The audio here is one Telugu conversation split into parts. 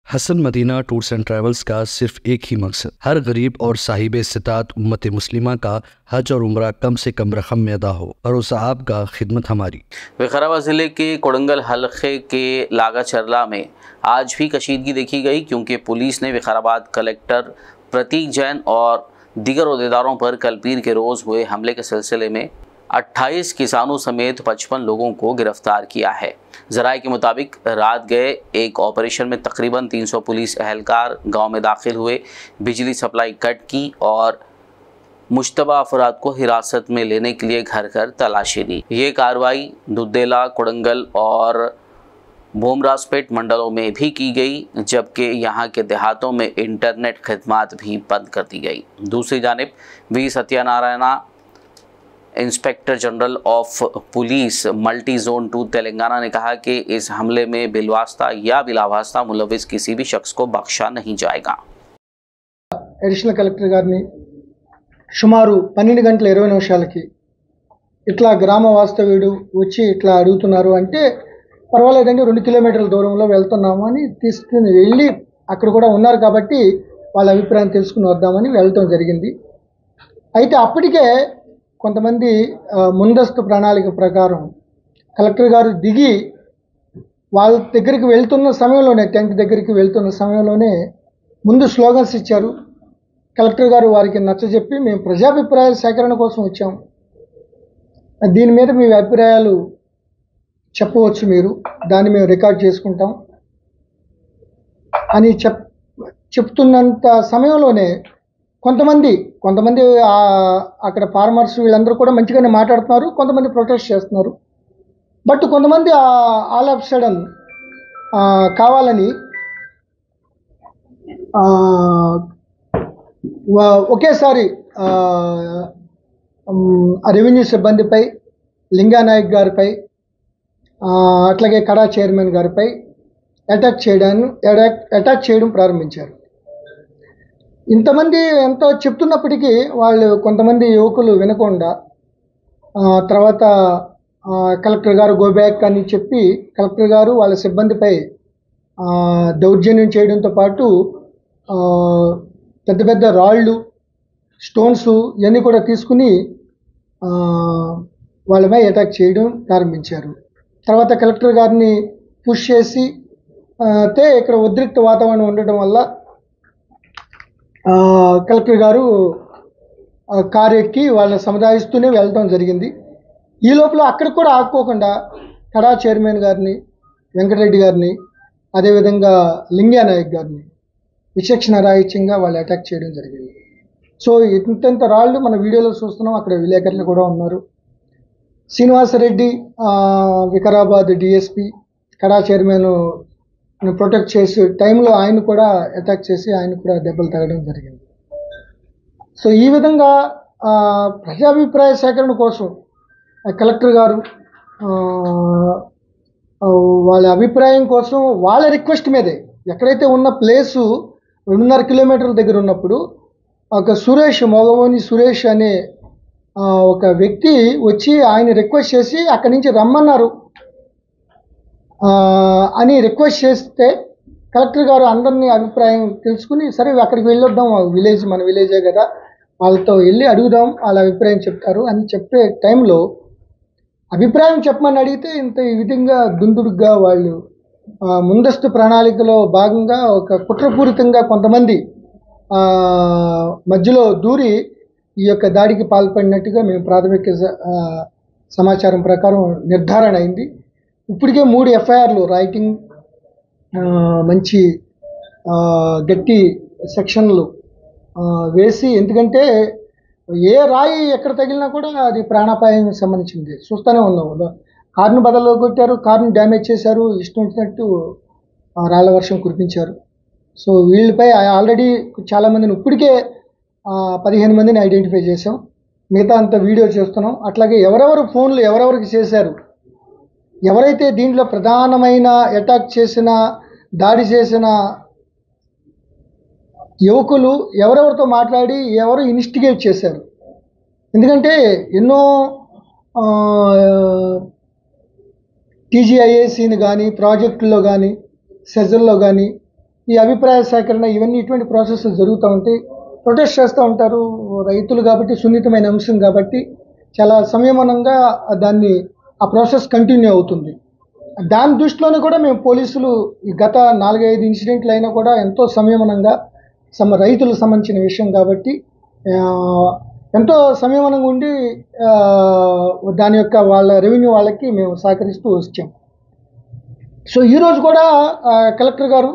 Hasan Madina tours and travels का सिर्फ एक ही मकसद, हर गरीब और साहिब इस्तिताअत उम्मत मुस्लिमा का हज और उम्रा कम से कम रकम में अदा हो। भरोसा आपका, खिदमत हमारी। विकाराबाद ज़िले के कोडंगल हलके के लागाचरला में आज भी कशीदगी देखी गई, क्योंकि पुलिस ने विकाराबाद कलेक्टर प्रतीक जैन और दीगर अहदेदारों पर कल पीर के रोज़ हुए हमले के सिलसिले में 28 किसानों समेत 55 लोगों को गिरफ्तार किया है। ज़राए के मुताबिक रात गए एक ऑपरेशन में तकरीबन 300 पुलिस एहलकार गांव में दाखिल हुए, बिजली सप्लाई कट की और मुश्तबा अफराद को हिरासत में लेने के लिए घर घर तलाशी ली। ये कार्रवाई दुद्देला, कोडंगल और बोमराजपेट मंडलों में भी की गई, जबकि यहाँ के देहातों में इंटरनेट खिदमात भी बंद कर दी गई। दूसरी जानिब V Satyanarayana, inspector general of police multi zone 2 Telangana ने कहा कि इस हमले में बिलवास्ता या बिलावास्ता मुलविस किसी भी शख्स को बख्शा नहीं जाएगा। అడిషనల్ కలెక్టర్ గారిని సుమారు 12 గంటల 20 నిమిషాలకి ఇట్లా గ్రామ వాస్తవ్యుడు వచ్చి ఇట్లా అడుగుతున్నారు అంటే పర్వాలేదండి 2 కిలోమీటర్ల దూరంలో వెళ్తున్నాము అని తీసుకుని వెళ్ళి అక్కడ కూడా ఉన్నారు కాబట్టి వాళ్ళ అభిప్రాయం తెలుసుకుని వద్దామని వెళ్ళటం జరిగింది. అయితే అప్పటికే కొంతమంది ముందస్తు ప్రణాళిక ప్రకారం కలెక్టర్ గారు దిగి వాళ్ళ దగ్గరికి వెళ్తున్న సమయంలోనే, టెంట్ దగ్గరికి వెళ్తున్న సమయంలోనే ముందు స్లోగన్స్ ఇచ్చారు. కలెక్టర్ గారు వారికి నచ్చజెప్పి మేము ప్రజాభిప్రాయాల సేకరణ కోసం వచ్చాం, దీని మీద మీ అభిప్రాయాలు చెప్పవచ్చు, మీరు దాన్ని మేము రికార్డ్ చేసుకుంటాం అని చెప్తున్నంత సమయంలోనే కొంతమంది అక్కడ ఫార్మర్స్ వీళ్ళందరూ కూడా మంచిగానే మాట్లాడుతున్నారు, కొంతమంది ప్రొటెస్ట్ చేస్తున్నారు. బట్ కొంతమంది ఆల్ ఆఫ్ సడన్ కావాలని ఒకేసారి రెవెన్యూ సిబ్బందిపై, లింగానాయక్ గారిపై, అట్లాగే కడా చైర్మన్ గారిపై అటాక్ చేయడం ప్రారంభించారు. ఇంతమంది ఎంతో చెప్తున్నప్పటికీ వాళ్ళు కొంతమంది యువకులు వినకుండా తర్వాత కలెక్టర్ గారు గో బ్యాక్ అని చెప్పి కలెక్టర్ గారు వాళ్ళ సిబ్బందిపై దౌర్జన్యం చేయడంతో పాటు పెద్ద పెద్ద రాళ్ళు, స్టోన్స్ ఇవన్నీ కూడా తీసుకుని వాళ్ళపై అటాక్ చేయడం ప్రారంభించారు. తర్వాత కలెక్టర్ గారిని పుష్ చేసి ఇక్కడ ఉద్రిక్త వాతావరణం ఉండటం వల్ల కలెక్టర్ గారు కారు ఎక్కి వాళ్ళని సముదాయిస్తూనే వెళ్ళడం జరిగింది. ఈ లోపల అక్కడ కూడా ఆపుకోకుండా కడా చైర్మన్ గారిని, వెంకటరెడ్డి గారిని, అదేవిధంగా లింగానాయక్ గారిని విచక్షణ రాహిత్యంగా వాళ్ళు అటాక్ చేయడం జరిగింది. సో ఇంత రాళ్ళు మన వీడియోలో చూస్తున్నాం. అక్కడ విలేకరులు కూడా ఉన్నారు. శ్రీనివాసరెడ్డి వికారాబాద్ డిఎస్పి కడా చైర్మన్ ప్రొటెక్ట్ చేసే టైంలో ఆయన కూడా అటాక్ చేసి ఆయన కూడా దెబ్బలు తగడం జరిగింది. సో ఈ విధంగా ప్రజాభిప్రాయ సేకరణ కోసం కలెక్టర్ గారు వాళ్ళ అభిప్రాయం కోసం వాళ్ళ రిక్వెస్ట్ మీదే ఎక్కడైతే ఉన్న ప్లేసు 2.5 కిలోమీటర్ల దగ్గర ఉన్నప్పుడు ఒక మొగవోని సురేష్ అనే ఒక వ్యక్తి వచ్చి ఆయన రిక్వెస్ట్ చేసి అక్కడి నుంచి రమ్మన్నారు అని రిక్వెస్ట్ చేస్తే కలెక్టర్ గారు అందరినీ అభిప్రాయం తెలుసుకుని సరే అక్కడికి వెళ్ళొద్దాం, విలేజ్ మన విలేజే కదా, వాళ్ళతో వెళ్ళి అడుగుదాం, వాళ్ళ అభిప్రాయం చెప్తారు అని చెప్పే టైంలో అభిప్రాయం చెప్పమని అడిగితే ఈ విధంగా దుందుడుగ్గా వాళ్ళు ముందస్తు ప్రణాళికలో భాగంగా ఒక కుట్రపూరితంగా కొంతమంది మధ్యలో దూరి ఈ యొక్క దాడికి పాల్పడినట్టుగా మేము ప్రాథమిక సమాచారం ప్రకారం నిర్ధారణ అయింది. ఇప్పటికే 3 ఎఫ్ఐఆర్లు రైటింగ్ మంచి గట్టి సెక్షన్లు వేసి, ఎందుకంటే ఏ రాయి ఎక్కడ తగిలినా కూడా అది ప్రాణాపాయం సంబంధించింది. చూస్తూనే ఉన్నాం. కారును బదల్లో కొట్టారు, కారును డ్యామేజ్ చేశారు, ఇష్టం వచ్చినట్టు రాళ్ల వర్షం కురిపించారు. సో వీళ్ళపై ఆల్రెడీ చాలామందిని ఇప్పటికే 15 మందిని ఐడెంటిఫై చేసాం. మిగతా అంత వీడియో చేస్తున్నాం. అట్లాగే ఎవరెవరు ఫోన్లు ఎవరెవరికి చేశారు, ఎవరైతే దీంట్లో ప్రధానమైన అటాక్ చేసిన, దాడి చేసిన యువకులు ఎవరెవరితో మాట్లాడి ఎవరు ఇన్వెస్టిగేట్ చేశారు. ఎందుకంటే ఎన్నో టీజీఐఏసీని కానీ, ప్రాజెక్టుల్లో కానీ, సెజల్లో కానీ ఈ అభిప్రాయ సేకరణ ఇవన్నీ ఇటువంటి ప్రాసెస్ జరుగుతూ ఉంటాయి. ప్రొటెస్ట్ చేస్తూ ఉంటారు రైతులు కాబట్టి, సున్నితమైన అంశం కాబట్టి చాలా సంయమనంగా దాన్ని ఆ ప్రాసెస్ కంటిన్యూ అవుతుంది. దాని దృష్టిలోనే కూడా మేము పోలీసులు ఈ గత 4-5 ఇన్సిడెంట్లు అయినా కూడా ఎంతో సంయమనంగా రైతులకు సంబంధించిన విషయం కాబట్టి ఎంతో సంయమనంగా ఉండి దాని యొక్క వాళ్ళ రెవెన్యూ వాళ్ళకి మేము సహకరిస్తూ వచ్చాం. సో ఈరోజు కూడా కలెక్టర్ గారు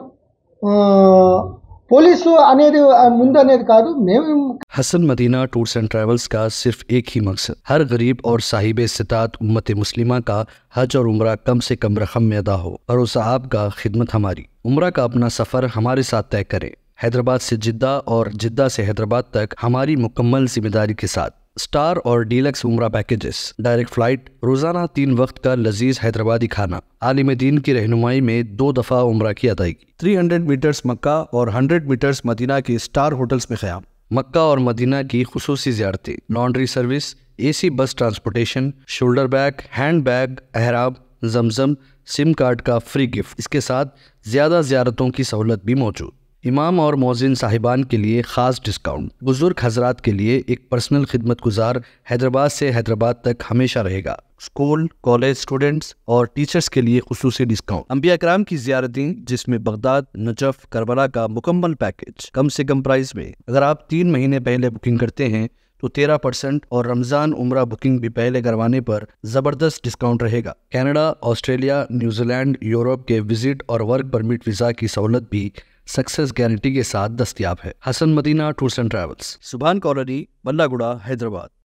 పోలీసు అనేది ముందు అనేది కాదు, మేము Hasan Madina tours and travels का सिर्फ एक ही मकसद हर गरीब और साहिब इस्तिताअत उम्मत मुस्लिमा का हज और उम्रा कम से कम रकम में अदा हो। भरोसा आपका, खिदमत हमारी। उम्रा का अपना सफ़र हमारे साथ तय करें। हैदराबाद से जिद्दा और जिद्दा से हैदराबाद तक हमारी मुकम्मल जिम्मेदारी के साथ। स्टार और डीलक्स उम्रा पैकेजेस, डायरेक्ट फ्लाइट, रोजाना 3 वक्त का लजीज हैदराबादी खाना, आलिम दीन की रहनुमाई में 2 दफ़ा उम्रा की अदायगी, 300 मीटर्स मक्का और 100 मीटर्स मदीना की स्टार होटल्स में क़याम, मक्का और मदीना की खुसूसी ज़ियारतें, laundry service, AC bus transportation, shoulder bag, hand bag, अहराब, जमजम, सिम कार्ड का फ्री गिफ्ट। इसके साथ ज़्यादा ज़ियारतों की सहूलत भी मौजूद। इमाम और मौज़िन साहिबान के लिए ख़ास डिस्काउंट। बुजुर्ग हजरात के लिए एक पर्सनल खिदमत गुजार हैदराबाद से हैदराबाद तक हमेशा रहेगा। स्कूल, कॉलेज स्टूडेंट्स और टीचर्स के लिए खुसूसी डिस्काउंट। अंबिया कराम की ज़ियारतें जिसमें बगदाद, नजफ, करबला का मुकम्मल पैकेज कम से कम प्राइस में। अगर आप 3 महीने पहले बुकिंग करते हैं तो 13% और रमज़ान उम्रा बुकिंग भी पहले करवाने पर ज़बरदस्त डिस्काउंट रहेगा। कनाडा, ऑस्ट्रेलिया, न्यूजीलैंड, यूरोप के विजिट और वर्क परमिट वीज़ा की सहूलत भी सक्सेस गारंटी के साथ दस्तयाब है। Hasan Madina tours and travels, Subhan colony, Ballaguda, Hyderabad.